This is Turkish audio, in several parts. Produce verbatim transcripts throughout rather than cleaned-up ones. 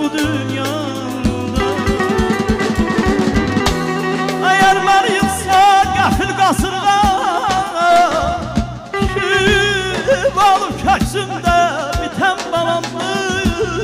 bu dünyada. Eğer beni yıksa gafil qasırğa, şüb alıp köksümdə bitən balamdır.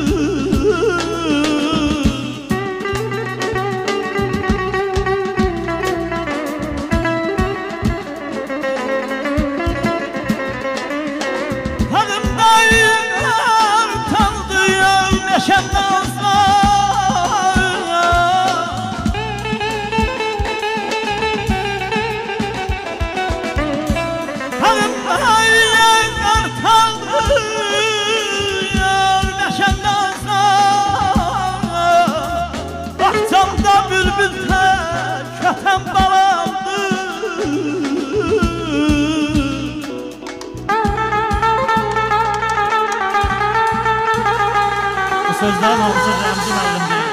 Sözler Hafız Remzi müəllimdir.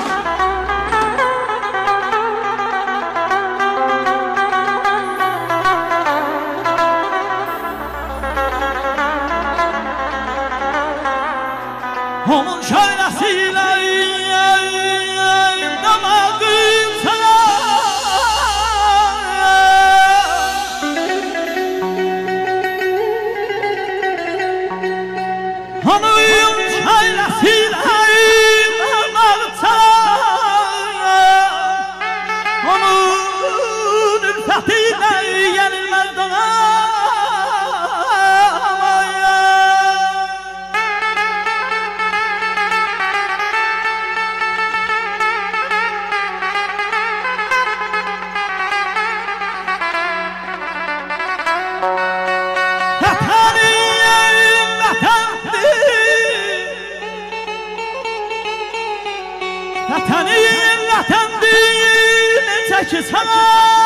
Onun şöylesiyle damağım sana, onun şöylesiyle Vatanın vatandır çeki sana,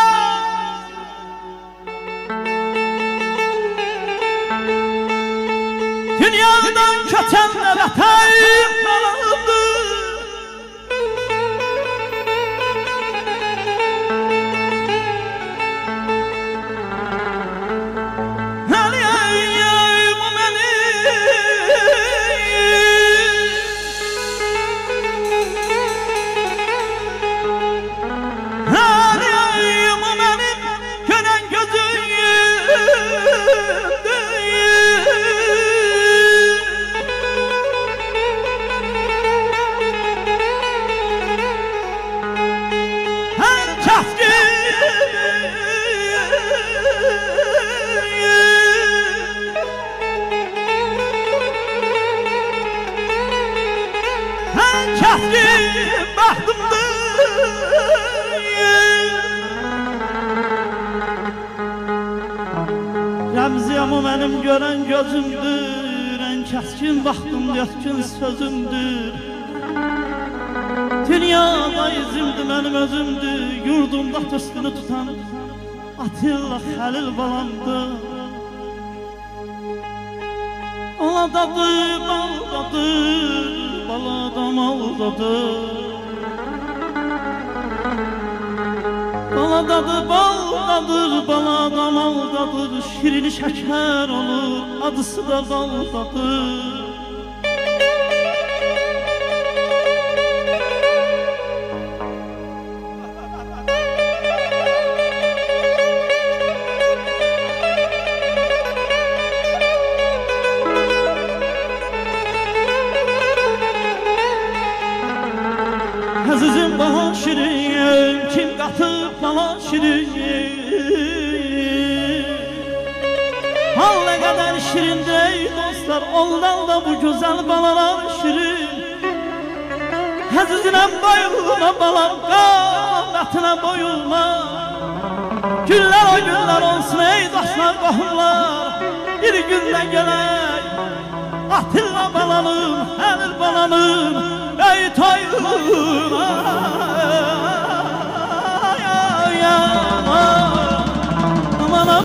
dünyadan köçenler atayım balandır. Kəskin baxtımdır, Remziyamı mənim görən gözümdür, ən kəskin baxtım yetkin sözümdür. Dünyada izimdir mənim özümdür, yurdumda tüskünü tutan Atilla Xəlil balamdır. Aladadır, baldadır, baladam aldadır. Baladadır, baldadır, baladam aldadır. Şirini şəkər olur, adısı da baldadır. Əzizim bana şirin, kim qatıb bana şirin. Hal nə qədər şirindir ey dostlar, ondan da bu gözəl balalar şirin. Əzizinem boyulma balam, qamətine boyulma. Günlər o günlər olsun ey dostlar, qohumlar. Bir gündə gələk Atilla balanım, Xəlil balanım, ey toyuna.